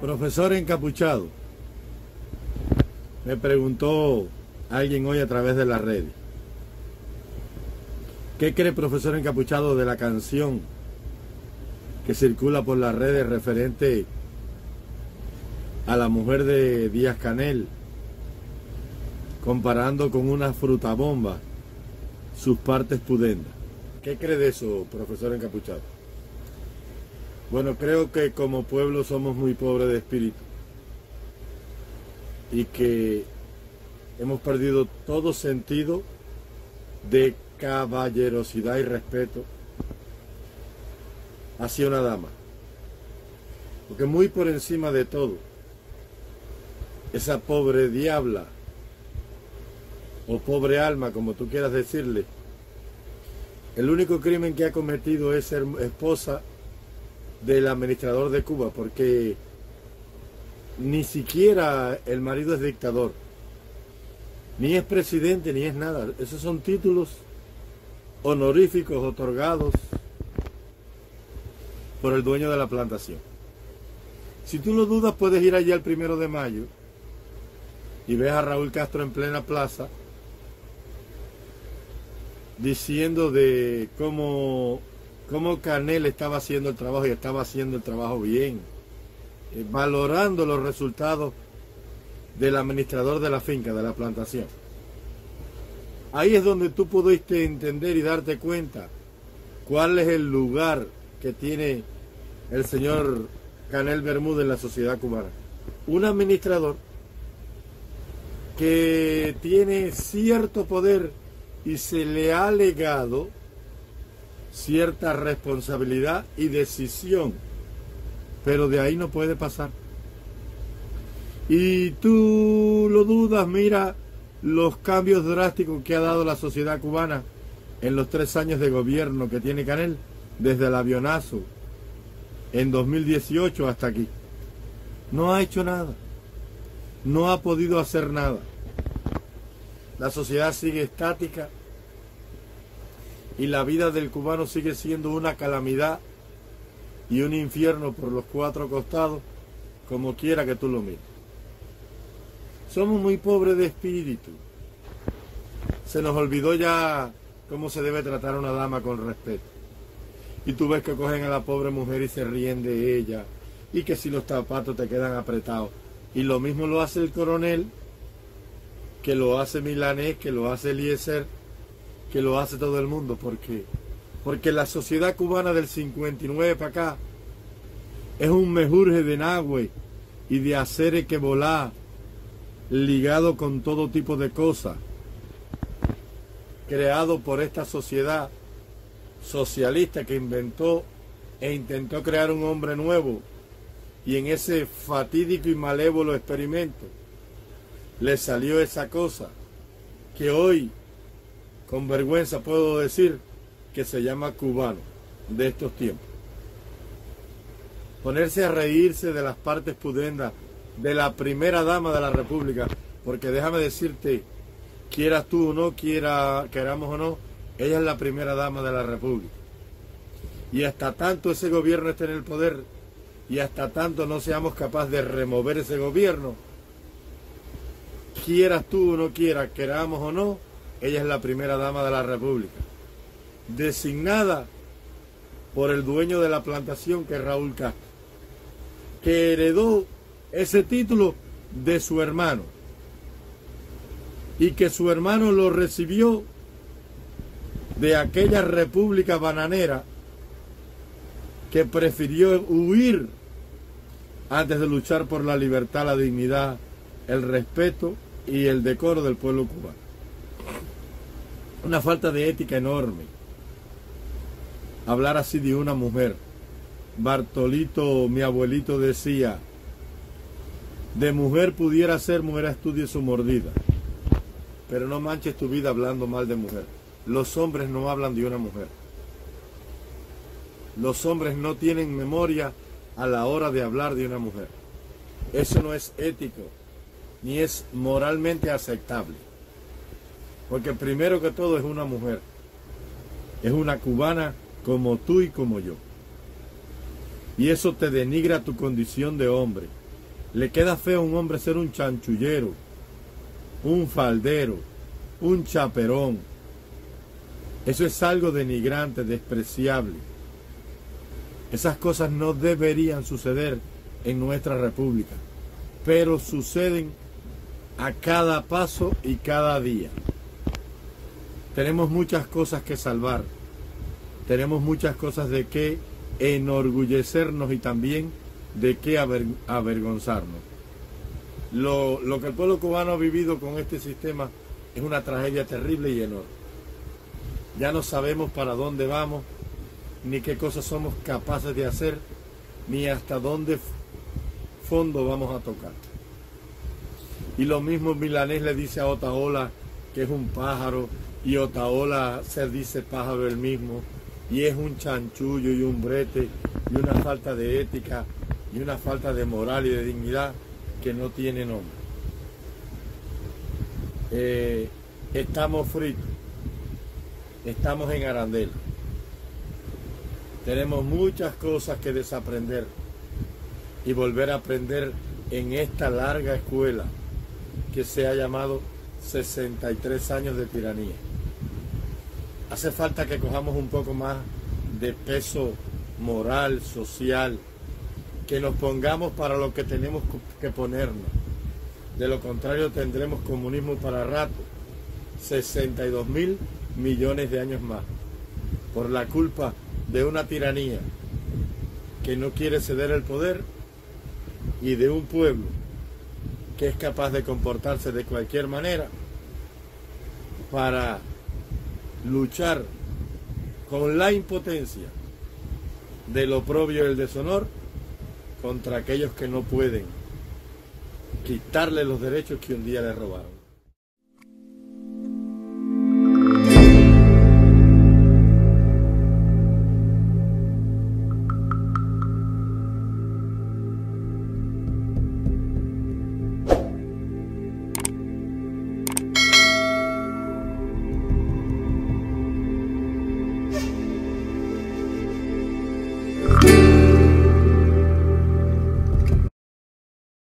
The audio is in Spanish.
Profesor encapuchado, me preguntó alguien hoy a través de la red. ¿Qué cree profesor encapuchado de la canción que circula por las redes referente a la mujer de Díaz-Canel, comparando con una frutabomba sus partes pudendas? ¿Qué cree de eso, profesor encapuchado? Bueno, creo que como pueblo somos muy pobres de espíritu y que hemos perdido todo sentido de caballerosidad y respeto hacia una dama. Porque muy por encima de todo, esa pobre diabla o pobre alma, como tú quieras decirle, el único crimen que ha cometido es ser esposa del administrador de Cuba, porque ni siquiera el marido es dictador, ni es presidente, ni es nada. Esos son títulos honoríficos otorgados por el dueño de la plantación. Si tú lo dudas, puedes ir allá el 1 de mayo y ves a Raúl Castro en plena plaza diciendo de cómo Canel estaba haciendo el trabajo y estaba haciendo el trabajo bien, valorando los resultados del administrador de la finca, de la plantación. Ahí es donde tú pudiste entender y darte cuenta cuál es el lugar que tiene el señor Canel Bermúdez en la sociedad cubana. Un administrador que tiene cierto poder y se le ha legado cierta responsabilidad y decisión, pero de ahí no puede pasar. Y tú lo dudas, mira los cambios drásticos que ha dado la sociedad cubana en los 3 años de gobierno que tiene Canel, desde el avionazo en 2018 hasta aquí. No ha hecho nada, no ha podido hacer nada. La sociedad sigue estática y la vida del cubano sigue siendo una calamidad y un infierno por los 4 costados, como quiera que tú lo mires. Somos muy pobres de espíritu. Se nos olvidó ya cómo se debe tratar a una dama con respeto. Y tú ves que cogen a la pobre mujer y se ríen de ella, y que si los zapatos te quedan apretados. Y lo mismo lo hace el coronel, que lo hace Milanés, que lo hace Eliezer, que lo hace todo el mundo. ¿Por qué? Porque la sociedad cubana del 59 para acá es un mejurje de nagüe y de hacer que volar, ligado con todo tipo de cosas, creado por esta sociedad socialista que inventó e intentó crear un hombre nuevo, y en ese fatídico y malévolo experimento le salió esa cosa que hoy con vergüenza puedo decir que se llama cubano de estos tiempos. Ponerse a reírse de las partes pudendas de la primera dama de la República, porque déjame decirte, quieras tú o no, queramos o no, ella es la primera dama de la República. Y hasta tanto ese gobierno esté en el poder, y hasta tanto no seamos capaces de remover ese gobierno, quieras tú o no queramos o no, ella es la primera dama de la República, designada por el dueño de la plantación, que es Raúl Castro, que heredó ese título de su hermano, y que su hermano lo recibió de aquella república bananera que prefirió huir antes de luchar por la libertad, la dignidad, el respeto y el decoro del pueblo cubano. Una falta de ética enorme hablar así de una mujer. Bartolito, mi abuelito, decía: de mujer pudiera ser, mujer estudie su mordida. Pero no manches tu vida hablando mal de mujer. Los hombres no hablan de una mujer. Los hombres no tienen memoria a la hora de hablar de una mujer. Eso no es ético, ni es moralmente aceptable. Porque primero que todo es una mujer. Es una cubana como tú y como yo. Y eso te denigra tu condición de hombre. Le queda feo a un hombre ser un chanchullero, un faldero, un chaperón. Eso es algo denigrante, despreciable. Esas cosas no deberían suceder en nuestra república, pero suceden a cada paso y cada día. Tenemos muchas cosas que salvar, tenemos muchas cosas de qué enorgullecernos y también de qué avergonzarnos. Lo que el pueblo cubano ha vivido con este sistema es una tragedia terrible y enorme. Ya no sabemos para dónde vamos, ni qué cosas somos capaces de hacer, ni hasta dónde fondo vamos a tocar. Y lo mismo Milanés le dice a Otaola que es un pájaro, y Otaola se dice pájaro él mismo, y es un chanchullo y un brete, y una falta de ética, y una falta de moral y de dignidad que no tiene nombre. Estamos fritos, estamos en arandela. Tenemos muchas cosas que desaprender y volver a aprender en esta larga escuela que se ha llamado 63 años de tiranía. Hace falta que cojamos un poco más de peso moral, social, que nos pongamos para lo que tenemos que ponernos. De lo contrario tendremos comunismo para rato, 62.000 millones de años más, por la culpa de una tiranía que no quiere ceder el poder y de un pueblo que es capaz de comportarse de cualquier manera para luchar con la impotencia del oprobio y el deshonor contra aquellos que no pueden quitarle los derechos que un día le robaron.